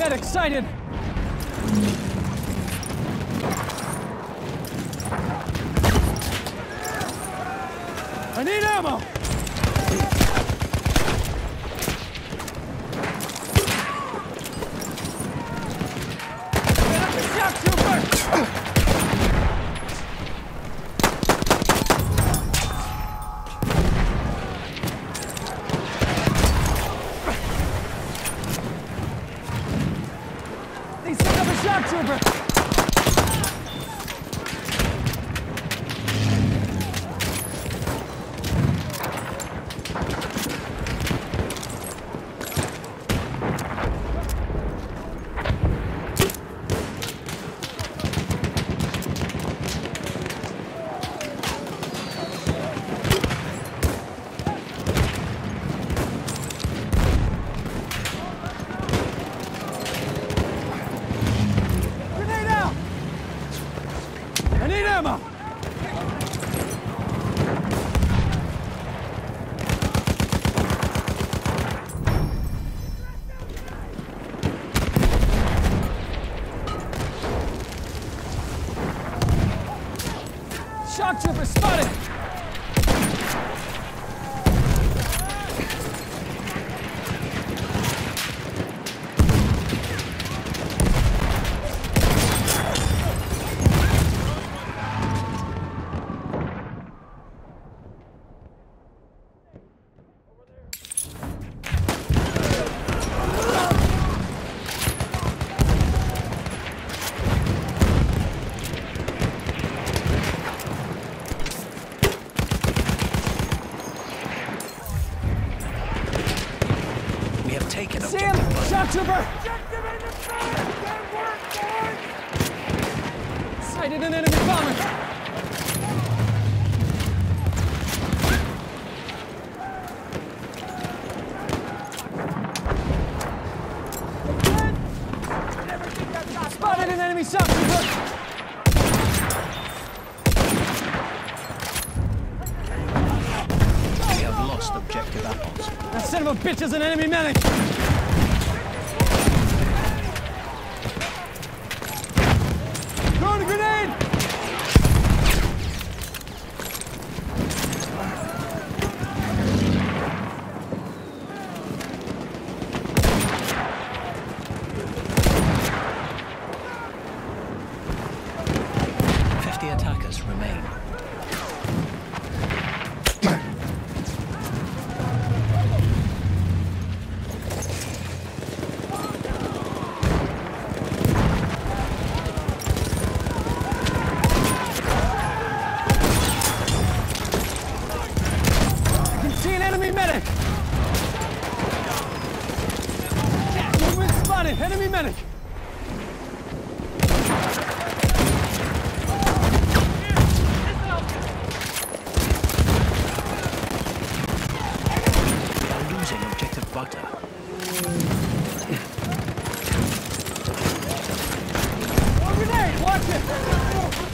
get excited! I need ammo! Shock trooper! They set up a shock trooper! I need ammo! Shock trooper spotted! Taken See him! Shock trooper! Sighted an enemy bomber! Spotted an enemy shock trooper! We have lost objective apples. That son of a bitch is an enemy medic! Throwing a grenade! Attackers remain. I can see an enemy medic! Movement spotted! Enemy medic! Objective butter. One grenade! Watch it!